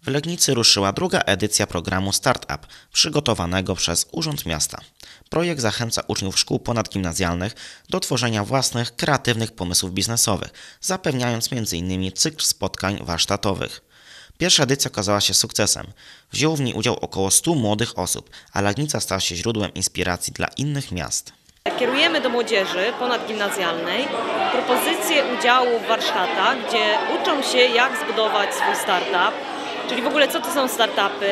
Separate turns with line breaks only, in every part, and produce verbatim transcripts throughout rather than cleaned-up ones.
W Legnicy ruszyła druga edycja programu Startup, przygotowanego przez Urząd Miasta. Projekt zachęca uczniów szkół ponadgimnazjalnych do tworzenia własnych, kreatywnych pomysłów biznesowych, zapewniając między innymi cykl spotkań warsztatowych. Pierwsza edycja okazała się sukcesem. Wzięło w niej udział około stu młodych osób, a Legnica stała się źródłem inspiracji dla innych miast.
Kierujemy do młodzieży ponadgimnazjalnej propozycje udziału w warsztatach, gdzie uczą się, jak zbudować swój startup, czyli w ogóle co to są startupy,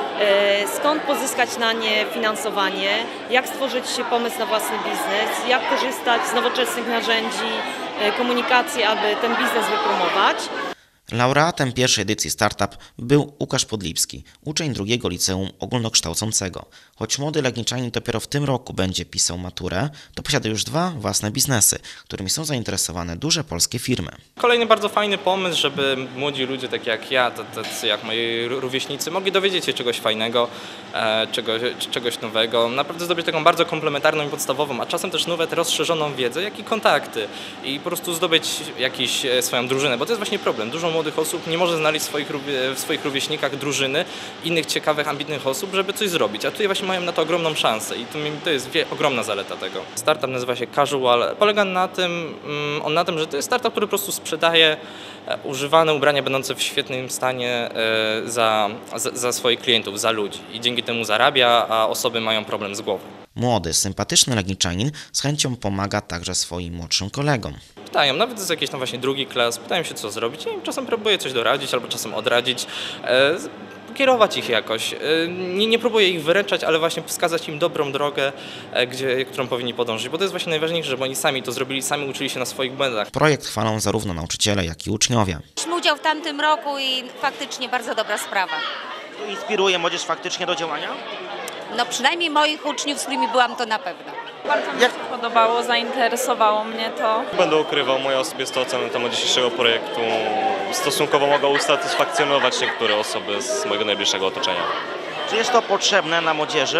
skąd pozyskać na nie finansowanie, jak stworzyć pomysł na własny biznes, jak korzystać z nowoczesnych narzędzi komunikacji, aby ten biznes wypromować.
Laureatem pierwszej edycji Startup był Łukasz Podlipski, uczeń drugiego liceum ogólnokształcącego. Choć młody Legniczanin dopiero w tym roku będzie pisał maturę, to posiada już dwa własne biznesy, którymi są zainteresowane duże polskie firmy.
Kolejny bardzo fajny pomysł, żeby młodzi ludzie, tak jak ja, tacy jak moi rówieśnicy, mogli dowiedzieć się czegoś fajnego, czegoś, czegoś nowego, naprawdę zdobyć taką bardzo komplementarną i podstawową, a czasem też nawet rozszerzoną wiedzę, jak i kontakty i po prostu zdobyć jakąś swoją drużynę, bo to jest właśnie problem. Dużo młodych osób nie może znaleźć w swoich, w swoich rówieśnikach drużyny, innych ciekawych, ambitnych osób, żeby coś zrobić, a tutaj właśnie mają na to ogromną szansę i to, to jest wie, ogromna zaleta tego. Startup nazywa się Casual, polega na tym, on na tym, że to jest startup, który po prostu sprzedaje używane ubrania będące w świetnym stanie za, za, za swoich klientów, za ludzi i dzięki temu zarabia, a osoby mają problem z głową.
Młody, sympatyczny Legniczanin z chęcią pomaga także swoim młodszym kolegom.
Pytają, nawet z jakiejś tam właśnie drugi klas, pytają się co zrobić. Ja im czasem próbuję coś doradzić albo czasem odradzić, e, kierować ich jakoś. E, nie, nie próbuję ich wyręczać, ale właśnie wskazać im dobrą drogę, e, gdzie, którą powinni podążyć, bo to jest właśnie najważniejsze, żeby oni sami to zrobili, sami uczyli się na swoich błędach.
Projekt chwalą zarówno nauczyciele, jak i uczniowie.
Mieliśmy udział w tamtym roku i faktycznie bardzo dobra sprawa.
To inspiruje młodzież faktycznie do działania?
No przynajmniej moich uczniów, z którymi byłam, to na pewno.
Bardzo mi się podobało, zainteresowało mnie to.
Będę ukrywał, moja osobista ocena na temat dzisiejszego projektu stosunkowo mogła usatysfakcjonować niektóre osoby z mojego najbliższego otoczenia.
Czy jest to potrzebne na młodzieży?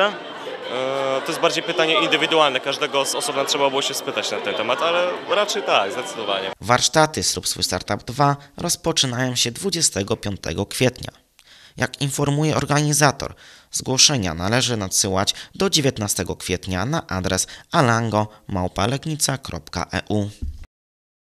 To jest bardziej pytanie indywidualne, każdego z osobna trzeba było się spytać na ten temat, ale raczej tak, zdecydowanie.
Warsztaty Zrób swój Startup dwa rozpoczynają się dwudziestego piątego kwietnia. Jak informuje organizator, zgłoszenia należy nadsyłać do dziewiętnastego kwietnia na adres alango małpa legnica kropka e u.